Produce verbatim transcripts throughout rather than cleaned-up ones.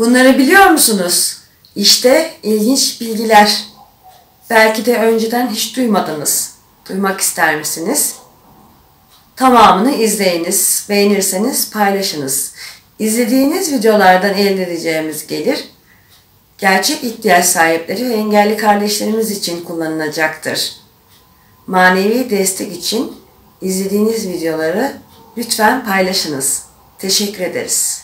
Bunları biliyor musunuz? İşte ilginç bilgiler. Belki de önceden hiç duymadınız. Duymak ister misiniz? Tamamını izleyiniz, beğenirseniz paylaşınız. İzlediğiniz videolardan elde edeceğimiz gelir, gerçek ihtiyaç sahipleri ve engelli kardeşlerimiz için kullanılacaktır. Manevi destek için izlediğiniz videoları lütfen paylaşınız. Teşekkür ederiz.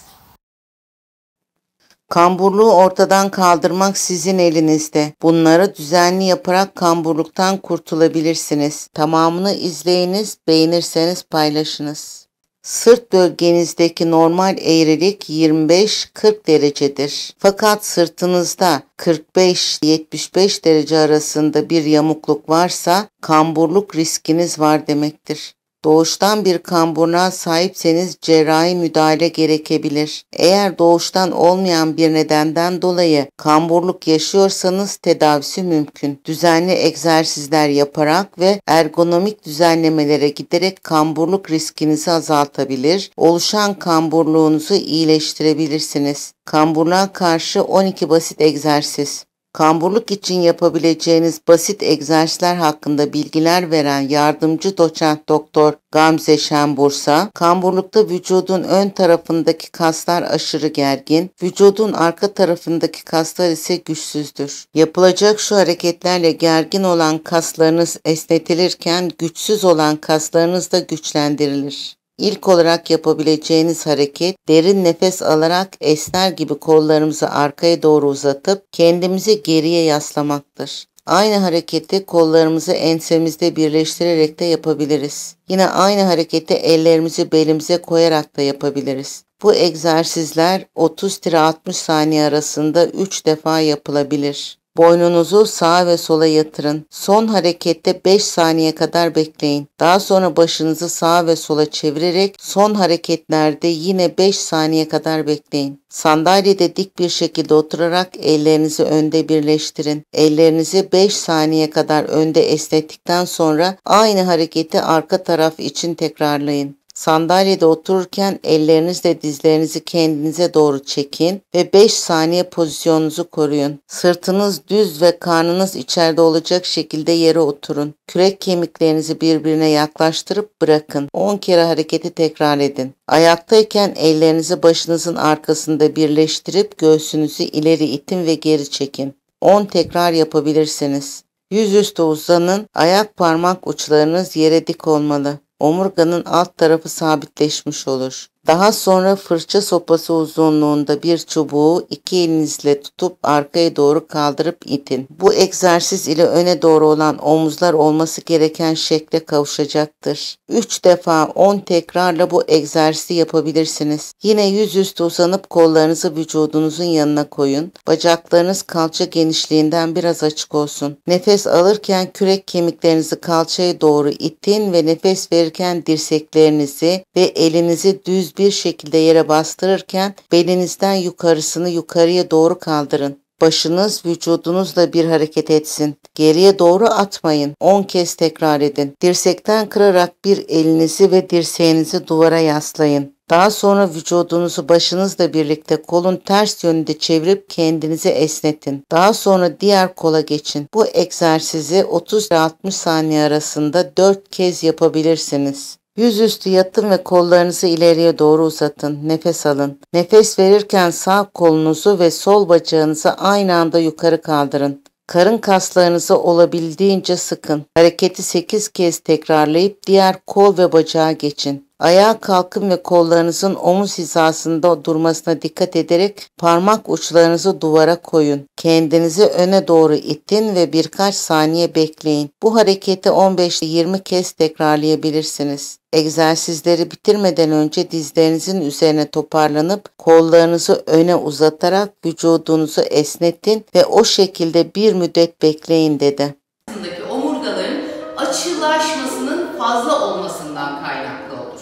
Kamburluğu ortadan kaldırmak sizin elinizde. Bunları düzenli yaparak kamburluktan kurtulabilirsiniz. Tamamını izleyiniz, beğenirseniz paylaşınız. Sırt bölgenizdeki normal eğrilik yirmi beş kırk derecedir. Fakat sırtınızda kırk beş yetmiş beş derece arasında bir yamukluk varsa kamburluk riskiniz var demektir. Doğuştan bir kamburluğa sahipseniz cerrahi müdahale gerekebilir. Eğer doğuştan olmayan bir nedenden dolayı kamburluk yaşıyorsanız tedavisi mümkün. Düzenli egzersizler yaparak ve ergonomik düzenlemelere giderek kamburluk riskinizi azaltabilir, oluşan kamburluğunuzu iyileştirebilirsiniz. Kamburluğa karşı on iki basit egzersiz. Kamburluk için yapabileceğiniz basit egzersizler hakkında bilgiler veren yardımcı doçent doktor Gamze Şenbursa, kamburlukta vücudun ön tarafındaki kaslar aşırı gergin, vücudun arka tarafındaki kaslar ise güçsüzdür. Yapılacak şu hareketlerle gergin olan kaslarınız esnetilirken güçsüz olan kaslarınız da güçlendirilir. İlk olarak yapabileceğiniz hareket derin nefes alarak esner gibi kollarımızı arkaya doğru uzatıp kendimizi geriye yaslamaktır. Aynı hareketi kollarımızı ensemizde birleştirerek de yapabiliriz. Yine aynı hareketi ellerimizi belimize koyarak da yapabiliriz. Bu egzersizler otuz altmış saniye arasında üç defa yapılabilir. Boynunuzu sağa ve sola yatırın. Son harekette beş saniye kadar bekleyin. Daha sonra başınızı sağa ve sola çevirerek son hareketlerde yine beş saniye kadar bekleyin. Sandalyede dik bir şekilde oturarak ellerinizi önde birleştirin. Ellerinizi beş saniye kadar önde esnettikten sonra aynı hareketi arka taraf için tekrarlayın. Sandalyede otururken ellerinizle dizlerinizi kendinize doğru çekin ve beş saniye pozisyonunuzu koruyun. Sırtınız düz ve karnınız içeride olacak şekilde yere oturun. Kürek kemiklerinizi birbirine yaklaştırıp bırakın. on kere hareketi tekrar edin. Ayaktayken ellerinizi başınızın arkasında birleştirip göğsünüzü ileri itin ve geri çekin. on tekrar yapabilirsiniz. Yüzüstü uzanın, ayak parmak uçlarınız yere dik olmalı. Omurganın alt tarafı sabitleşmiş olur. Daha sonra fırça sopası uzunluğunda bir çubuğu iki elinizle tutup arkaya doğru kaldırıp itin. Bu egzersiz ile öne doğru olan omuzlar olması gereken şekle kavuşacaktır. üç defa on tekrarla bu egzersizi yapabilirsiniz. Yine yüzüstü uzanıp kollarınızı vücudunuzun yanına koyun. Bacaklarınız kalça genişliğinden biraz açık olsun. Nefes alırken kürek kemiklerinizi kalçaya doğru itin ve nefes verirken dirseklerinizi ve elinizi düz bir şekilde yere bastırırken belinizden yukarısını yukarıya doğru kaldırın. Başınız vücudunuzla bir hareket etsin. Geriye doğru atmayın. on kez tekrar edin. Dirsekten kırarak bir elinizi ve dirseğinizi duvara yaslayın. Daha sonra vücudunuzu başınızla birlikte kolun ters yönünde çevirip kendinizi esnetin. Daha sonra diğer kola geçin. Bu egzersizi otuz altmış saniye arasında dört kez yapabilirsiniz. Yüzüstü yatın ve kollarınızı ileriye doğru uzatın. Nefes alın. Nefes verirken sağ kolunuzu ve sol bacağınızı aynı anda yukarı kaldırın. Karın kaslarınızı olabildiğince sıkın. Hareketi sekiz kez tekrarlayıp diğer kol ve bacağa geçin. Ayağa kalkın ve kollarınızın omuz hizasında durmasına dikkat ederek parmak uçlarınızı duvara koyun. Kendinizi öne doğru itin ve birkaç saniye bekleyin. Bu hareketi on beş yirmi kez tekrarlayabilirsiniz. Egzersizleri bitirmeden önce dizlerinizin üzerine toparlanıp kollarınızı öne uzatarak vücudunuzu esnetin ve o şekilde bir müddet bekleyin dedi. Omurgaların açılaşmasının fazla olmasından kaynaklı olur.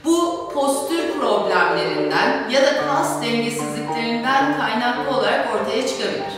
Bu postür problemlerinden ya da kas dengesizliklerinden kaynaklı olarak ortaya çıkabilir.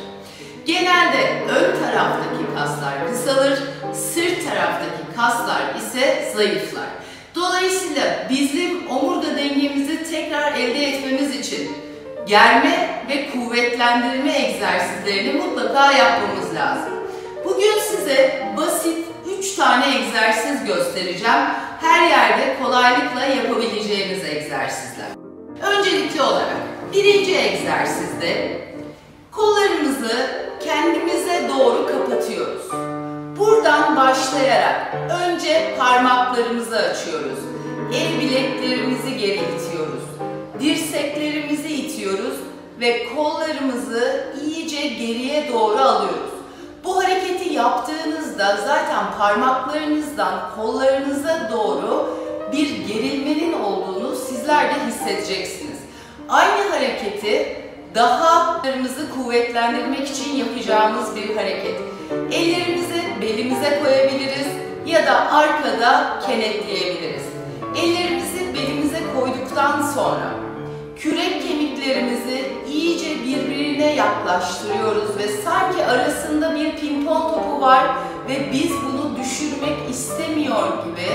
Genelde ön taraftaki kaslar kısalır, sırt taraftaki kaslar ise zayıflar. Dolayısıyla bizim omurga dengemizi tekrar elde etmemiz için germe ve kuvvetlendirme egzersizlerini mutlaka yapmamız lazım. Bugün size basit üç tane egzersiz göstereceğim. Her yerde kolaylıkla yapabileceğiniz egzersizler. Öncelikli olarak birinci egzersizde kollarımızı kendimize doğru kapatıyoruz. Buradan başlayarak önce parmaklarımızı açıyoruz. El bileklerimizi geri itiyoruz. Dirseklerimizi itiyoruz ve kollarımızı iyice geriye doğru alıyoruz. Bu hareketi yaptığınızda zaten parmaklarınızdan kollarınıza doğru bir gerilmenin olduğunu sizler de hissedeceksiniz. Aynı hareketi daha kollarımızı kuvvetlendirmek için yapacağımız bir hareket. Ellerimizi belimize koyabiliriz ya da arkada kenetleyebiliriz. Ellerimizi belimize koyduktan sonra kürek kemiklerimizi iyice birbirine yaklaştırıyoruz ve sanki arasında bir pimpon topu var ve biz bunu düşürmek istemiyor gibi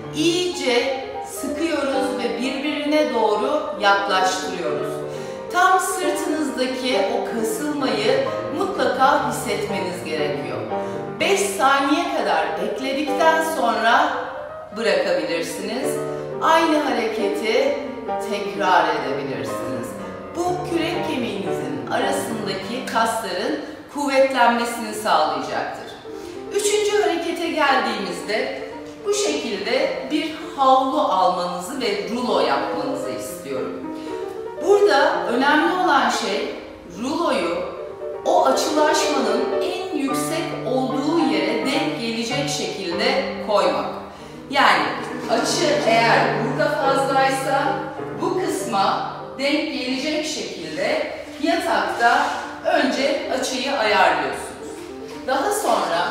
iyice sıkıyoruz ve birbirine doğru yaklaştırıyoruz. Tam sırtınızdaki o kasılmayı mutlaka hissetmeniz gerekiyor. beş saniye kadar bekledikten sonra bırakabilirsiniz. Aynı hareketi tekrar edebilirsiniz. Bu kürek kemiğinizin arasındaki kasların kuvvetlenmesini sağlayacaktır. Üçüncü harekete geldiğimizde bu şekilde bir havlu almanızı ve rulo yapmanızı istiyorum. Burada önemli olan şey ruloyu o açılaşmanın en yüksek olduğu yere denk gelecek şekilde koymak. Yani açı eğer burada fazlaysa bu kısma denk gelecek şekilde yatakta önce açıyı ayarlıyorsunuz. Daha sonra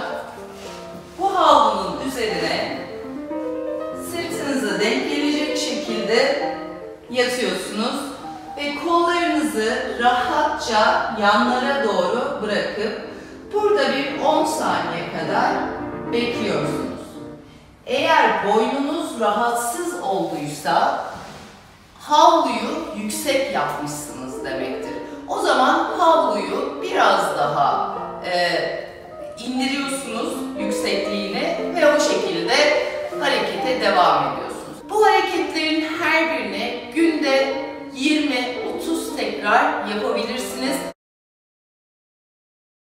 bu havlunun üzerine sırtınıza denk gelecek şekilde yatıyorsunuz ve kollarınızı rahatça yanlara doğru bırakıp burada bir on saniye kadar bekliyorsunuz. Eğer boynunuz rahatsız olduysa havluyu yüksek yapmışsınız demektir. O zaman havluyu biraz daha e, indiriyorsunuz yüksekliğini ve o şekilde harekete devam ediyorsunuz. Bu hareketlerin her birini günde yirmi otuz tekrar yapabilirsiniz.